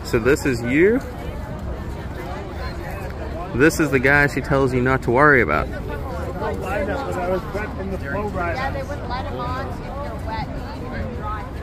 So this is you? This is the guy she tells you not to worry about. Yeah, they wouldn't let him on if you're wet and you're dry.